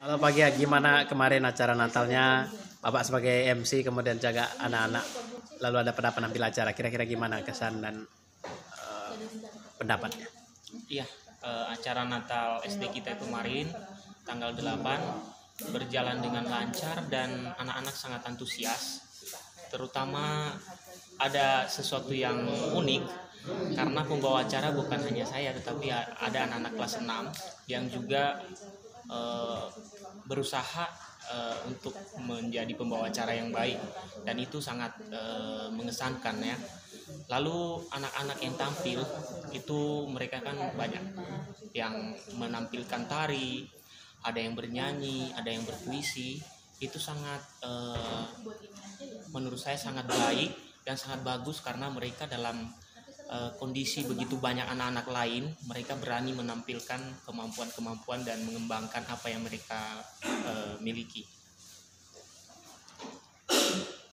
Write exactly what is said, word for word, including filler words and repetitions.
Halo Pak Gia, gimana kemarin acara Natalnya? Bapak sebagai M C kemudian jaga anak-anak, lalu ada pada penampil acara. Kira-kira gimana kesan dan uh, pendapatnya? Iya, eh, acara Natal S D kita kemarin tanggal delapan berjalan dengan lancar dan anak-anak sangat antusias. Terutama ada sesuatu yang unik karena pembawa acara bukan hanya saya tetapi ada anak-anak kelas enam yang juga eh, berusaha eh, untuk menjadi pembawa acara yang baik, dan itu sangat eh, mengesankan ya. Lalu anak-anak yang tampil itu mereka kan banyak yang menampilkan tari, ada yang bernyanyi, ada yang berpuisi. Itu sangat eh, menurut saya sangat baik dan sangat bagus karena mereka dalam eh, kondisi begitu banyak anak-anak lain, mereka berani menampilkan kemampuan-kemampuan dan mengembangkan apa yang mereka eh, miliki.